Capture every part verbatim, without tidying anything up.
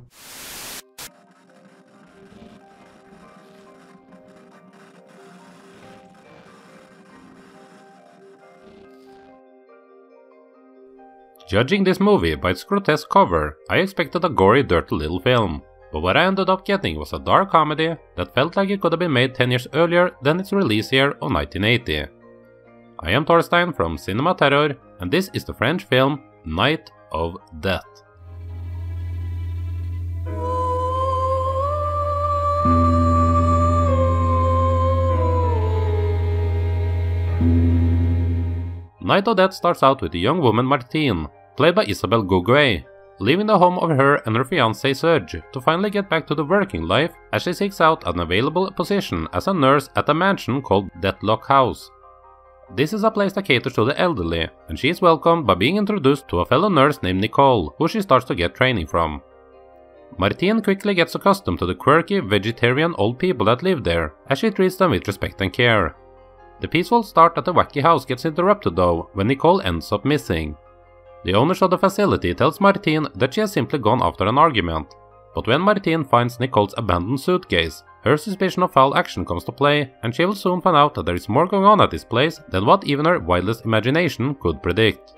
Judging this movie by its grotesque cover, I expected a gory, dirty little film, but what I ended up getting was a dark comedy that felt like it could have been made ten years earlier than its release year of nineteen eighty. I am Torstein from Cinema Terror, and this is the French film Night of Death. Night of Death starts out with the young woman Martine, played by Isabelle Gauguet, leaving the home of her and her fiancé Serge to finally get back to the working life as she seeks out an available position as a nurse at a mansion called Deathlock House. This is a place that caters to the elderly, and she is welcomed by being introduced to a fellow nurse named Nicole, who she starts to get training from. Martine quickly gets accustomed to the quirky, vegetarian old people that live there, as she treats them with respect and care. The peaceful start at the wacky house gets interrupted though, when Nicole ends up missing. The owners of the facility tells Martine that she has simply gone after an argument, but when Martine finds Nicole's abandoned suitcase, her suspicion of foul action comes to play, and she will soon find out that there is more going on at this place than what even her wildest imagination could predict.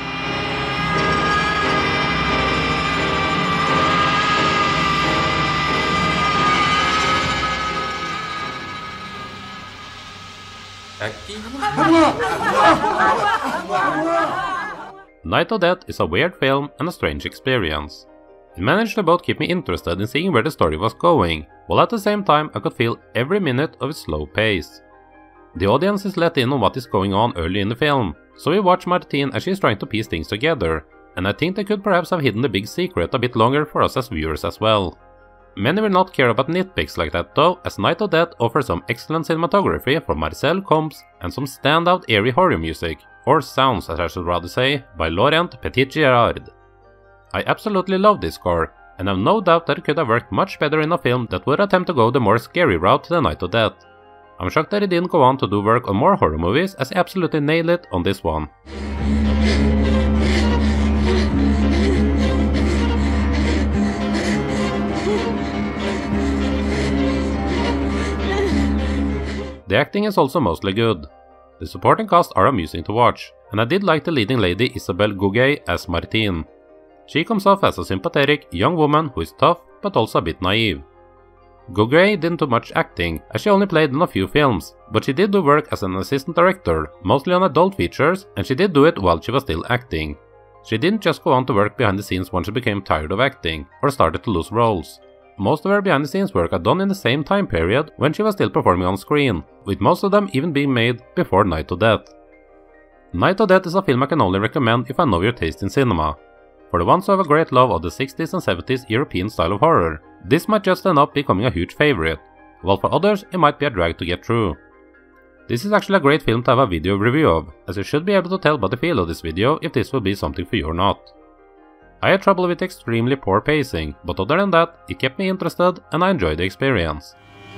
Night of Death is a weird film and a strange experience. It managed to both keep me interested in seeing where the story was going, while at the same time I could feel every minute of its slow pace. The audience is let in on what is going on early in the film, so we watch Martine as she is trying to piece things together, and I think they could perhaps have hidden the big secret a bit longer for us as viewers as well. Many will not care about nitpicks like that though, as Night of Death offers some excellent cinematography from Marcel Combs and some standout eerie horror music, or sounds as I should rather say, by Laurent Petit-Gérard. I absolutely love this score, and have no doubt that it could have worked much better in a film that would attempt to go the more scary route than Night of Death. I'm shocked that he didn't go on to do work on more horror movies, as he absolutely nailed it on this one. The acting is also mostly good. The supporting cast are amusing to watch, and I did like the leading lady Isabelle Gauguet as Martine. She comes off as a sympathetic young woman who is tough but also a bit naive. Gauguet didn't do much acting, as she only played in a few films, but she did do work as an assistant director, mostly on adult features, and she did do it while she was still acting. She didn't just go on to work behind the scenes once she became tired of acting, or started to lose roles. Most of her behind the scenes work are done in the same time period when she was still performing on screen, with most of them even being made before Night of Death. Night of Death is a film I can only recommend if I know your taste in cinema. For the ones who have a great love of the sixties and seventies European style of horror, this might just end up becoming a huge favorite, while for others it might be a drag to get through. This is actually a great film to have a video review of, as you should be able to tell by the feel of this video if this will be something for you or not. I had trouble with extremely poor pacing, but other than that, it kept me interested and I enjoyed the experience.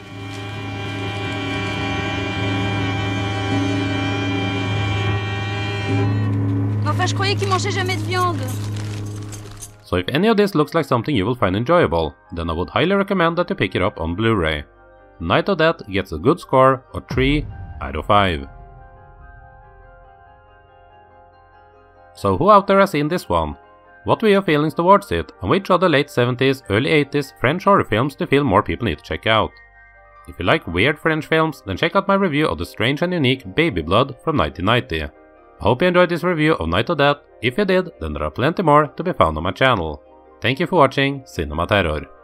Enfin, je croyais qu'il mangeait jamais de viande. So if any of this looks like something you will find enjoyable, then I would highly recommend that you pick it up on Blu-ray. Night of Death gets a good score of three out of five. So who out there has seen this one? What were your feelings towards it, and which of the late seventies, early eighties French horror films do you feel more people need to check out? If you like weird French films, then check out my review of the strange and unique Baby Blood from nineteen ninety. I hope you enjoyed this review of Night of Death. If you did, then there are plenty more to be found on my channel. Thank you for watching Cinema Terror.